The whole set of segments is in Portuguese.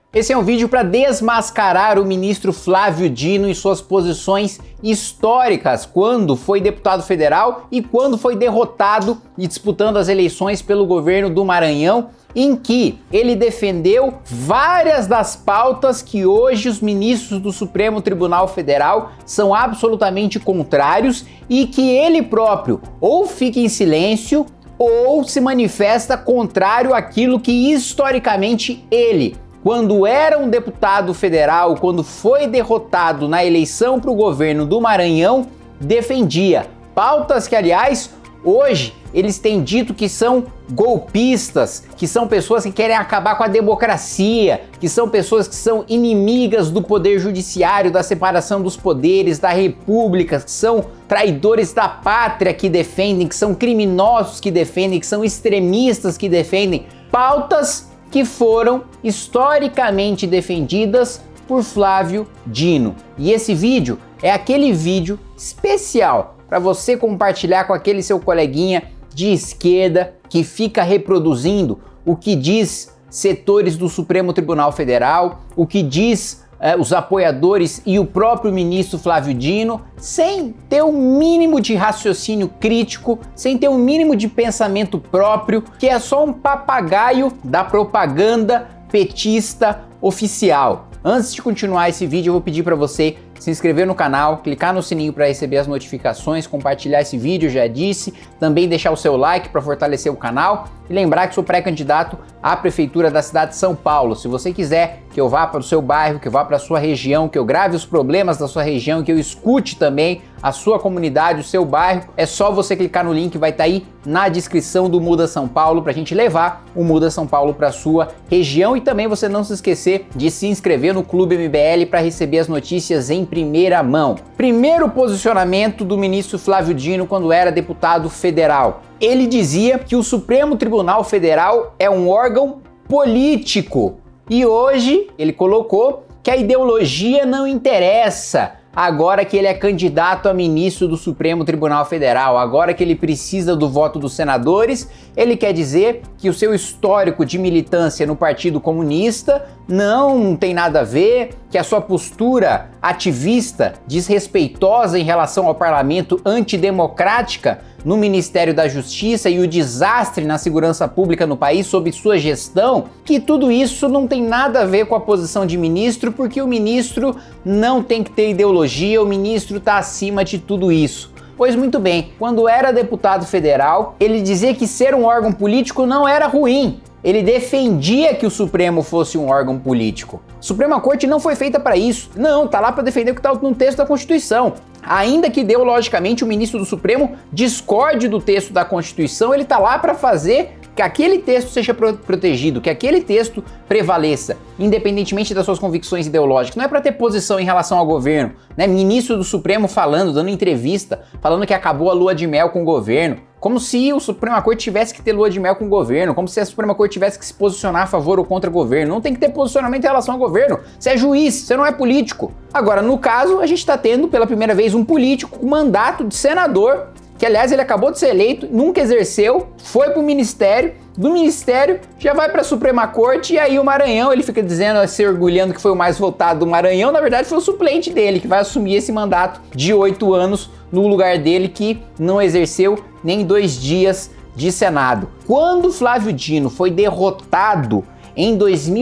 Esse é um vídeo para desmascarar o ministro Flávio Dino e suas posições históricas quando foi deputado federal e quando foi derrotado e disputando as eleições pelo governo do Maranhão, em que ele defendeu várias das pautas que hoje os ministros do Supremo Tribunal Federal são absolutamente contrários e que ele próprio ou fica em silêncio ou se manifesta contrário àquilo que historicamente ele, quando era um deputado federal, quando foi derrotado na eleição para o governo do Maranhão, defendia. Pautas que, aliás, hoje eles têm dito que são golpistas, que são pessoas que querem acabar com a democracia, que são pessoas que são inimigas do poder judiciário, da separação dos poderes, da república, que são traidores da pátria que defendem, que são criminosos que defendem, que são extremistas que defendem. Pautas que foram historicamente defendidas por Flávio Dino. E esse vídeo é aquele vídeo especial para você compartilhar com aquele seu coleguinha de esquerda que fica reproduzindo o que diz setores do Supremo Tribunal Federal, o que diz os apoiadores e o próprio ministro Flávio Dino, sem ter um mínimo de raciocínio crítico, sem ter um mínimo de pensamento próprio, que é só um papagaio da propaganda petista oficial. Antes de continuar esse vídeo, eu vou pedir para você se inscrever no canal, clicar no sininho para receber as notificações, compartilhar esse vídeo, já disse, também deixar o seu like para fortalecer o canal e lembrar que sou pré-candidato à Prefeitura da cidade de São Paulo. Se você quiser que eu vá para o seu bairro, que eu vá para a sua região, que eu grave os problemas da sua região, que eu escute também a sua comunidade, o seu bairro, é só você clicar no link, vai estar aí na descrição do Muda São Paulo para a gente levar o Muda São Paulo para a sua região e também você não se esquecer de se inscrever no Clube MBL para receber as notícias em primeira mão. Primeiro posicionamento do ministro Flávio Dino quando era deputado federal. Ele dizia que o Supremo Tribunal Federal é um órgão político e hoje ele colocou que a ideologia não interessa. Agora que ele é candidato a ministro do Supremo Tribunal Federal, agora que ele precisa do voto dos senadores, ele quer dizer que o seu histórico de militância no Partido Comunista não tem nada a ver, que a sua postura ativista, desrespeitosa em relação ao parlamento, antidemocrática no Ministério da Justiça e o desastre na segurança pública no país sob sua gestão, que tudo isso não tem nada a ver com a posição de ministro, porque o ministro não tem que ter ideologia, o ministro está acima de tudo isso. Pois muito bem, quando era deputado federal, ele dizia que ser um órgão político não era ruim. Ele defendia que o Supremo fosse um órgão político. A Suprema Corte não foi feita para isso. Não, tá lá para defender o que está no texto da Constituição. Ainda que ideologicamente o ministro do Supremo discorde do texto da Constituição, ele tá lá para fazer que aquele texto seja protegido, que aquele texto prevaleça, independentemente das suas convicções ideológicas. Não é para ter posição em relação ao governo, né? Ministro do Supremo falando, dando entrevista, falando que acabou a lua de mel com o governo, como se o Suprema Corte tivesse que ter lua de mel com o governo, como se a Suprema Corte tivesse que se posicionar a favor ou contra o governo. Não tem que ter posicionamento em relação ao governo. Você é juiz, você não é político. Agora, no caso, a gente está tendo pela primeira vez um político com mandato de senador, que aliás ele acabou de ser eleito, nunca exerceu, foi para o ministério, do ministério já vai para a Suprema Corte e aí o Maranhão, ele fica dizendo, se orgulhando que foi o mais votado do Maranhão, na verdade foi o suplente dele, que vai assumir esse mandato de 8 anos no lugar dele, que não exerceu nem 2 dias de Senado. Quando Flávio Dino foi derrotado em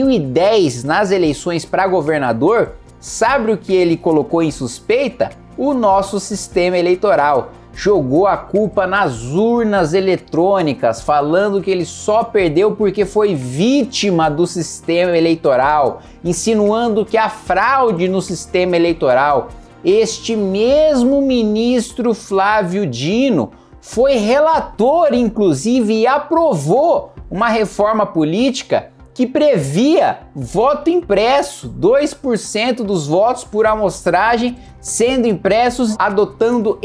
2010 nas eleições para governador, sabe o que ele colocou em suspeita? O nosso sistema eleitoral. Jogou a culpa nas urnas eletrônicas, falando que ele só perdeu porque foi vítima do sistema eleitoral, insinuando que há fraude no sistema eleitoral. Este mesmo ministro Flávio Dino foi relator, inclusive, e aprovou uma reforma política que previa voto impresso, 2% dos votos por amostragem sendo impressos, adotando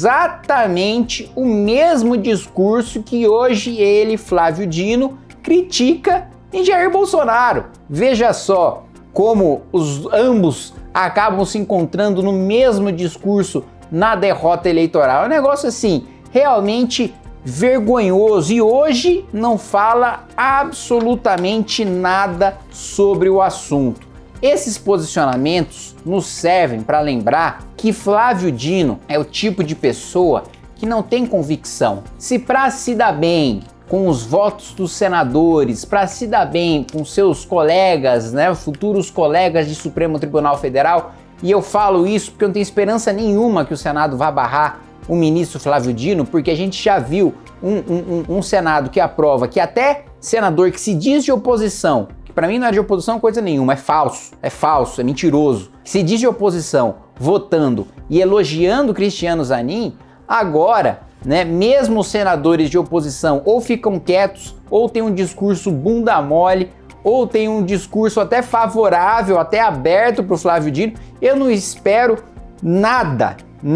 exatamente o mesmo discurso que hoje ele, Flávio Dino, critica em Jair Bolsonaro. Veja só como ambos acabam se encontrando no mesmo discurso na derrota eleitoral. É um negócio assim, realmente vergonhoso e hoje não fala absolutamente nada sobre o assunto. Esses posicionamentos nos servem para lembrar que Flávio Dino é o tipo de pessoa que não tem convicção. Se para se dar bem com os votos dos senadores, para se dar bem com seus colegas, né, futuros colegas de Supremo Tribunal Federal, e eu falo isso porque eu não tenho esperança nenhuma que o Senado vá barrar o ministro Flávio Dino, porque a gente já viu um Senado que aprova que até senador que se diz de oposição, que para mim não é de oposição coisa nenhuma, é falso, é mentiroso, que se diz de oposição votando e elogiando Cristiano Zanin, agora, né, mesmo os senadores de oposição ou ficam quietos, ou tem um discurso bunda mole, ou tem um discurso até favorável, até aberto para o Flávio Dino. Eu não espero nada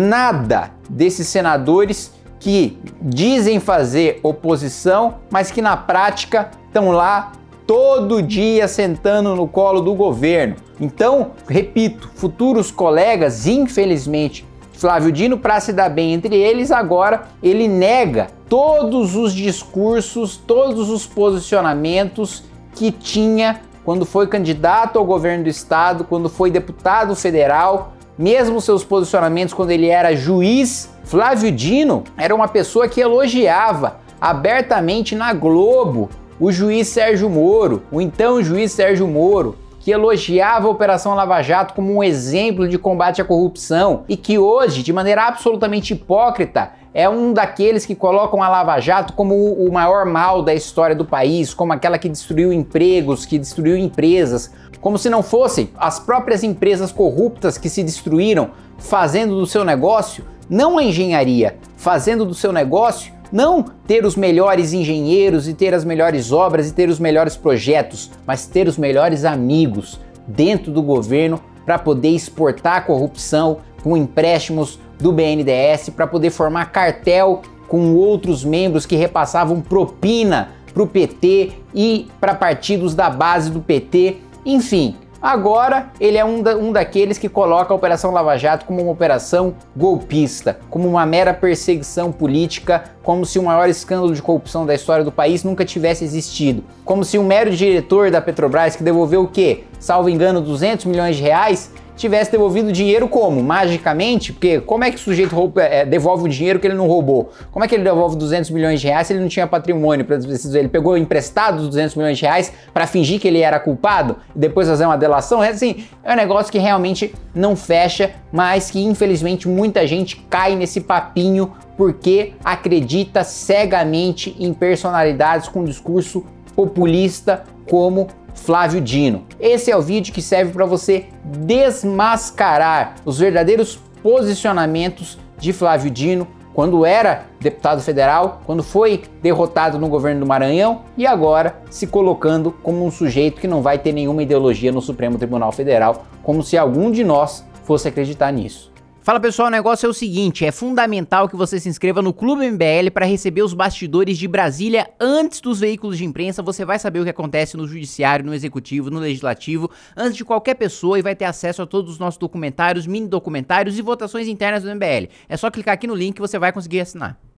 desses senadores que dizem fazer oposição, mas que na prática estão lá todo dia sentando no colo do governo. Então, repito, futuros colegas, infelizmente, Flávio Dino, para se dar bem entre eles, agora ele nega todos os discursos, todos os posicionamentos que tinha quando foi candidato ao governo do estado, quando foi deputado federal, mesmo seus posicionamentos quando ele era juiz. Flávio Dino era uma pessoa que elogiava abertamente na Globo o juiz Sérgio Moro, o então juiz Sérgio Moro, que elogiava a Operação Lava Jato como um exemplo de combate à corrupção e que hoje, de maneira absolutamente hipócrita, é um daqueles que colocam a Lava Jato como o maior mal da história do país, como aquela que destruiu empregos, que destruiu empresas, como se não fossem as próprias empresas corruptas que se destruíram fazendo do seu negócio, não a engenharia, fazendo do seu negócio não ter os melhores engenheiros e ter as melhores obras e ter os melhores projetos, mas ter os melhores amigos dentro do governo para poder exportar a corrupção com empréstimos do BNDES, para poder formar cartel com outros membros que repassavam propina para o PT e para partidos da base do PT, enfim. Agora ele é um daqueles que coloca a Operação Lava Jato como uma operação golpista, como uma mera perseguição política, como se o maior escândalo de corrupção da história do país nunca tivesse existido. Como se um mero diretor da Petrobras que devolveu o quê? Salvo engano, 200 milhões de reais, tivesse devolvido dinheiro como? Magicamente? Porque como é que o sujeito devolve o dinheiro que ele não roubou? Como é que ele devolve 200 milhões de reais se ele não tinha patrimônio? Ele pegou emprestado os 200 milhões de reais para fingir que ele era culpado e depois fazer uma delação? Assim, é um negócio que realmente não fecha, mas que infelizmente muita gente cai nesse papinho porque acredita cegamente em personalidades com discurso populista como Flávio Dino. Esse é o vídeo que serve para você desmascarar os verdadeiros posicionamentos de Flávio Dino quando era deputado federal, quando foi derrotado no governo do Maranhão e agora se colocando como um sujeito que não vai ter nenhuma ideologia no Supremo Tribunal Federal, como se algum de nós fosse acreditar nisso. Fala pessoal, o negócio é o seguinte, é fundamental que você se inscreva no Clube MBL para receber os bastidores de Brasília antes dos veículos de imprensa. Você vai saber o que acontece no judiciário, no executivo, no legislativo, antes de qualquer pessoa e vai ter acesso a todos os nossos documentários, mini documentários e votações internas do MBL. É só clicar aqui no link que você vai conseguir assinar.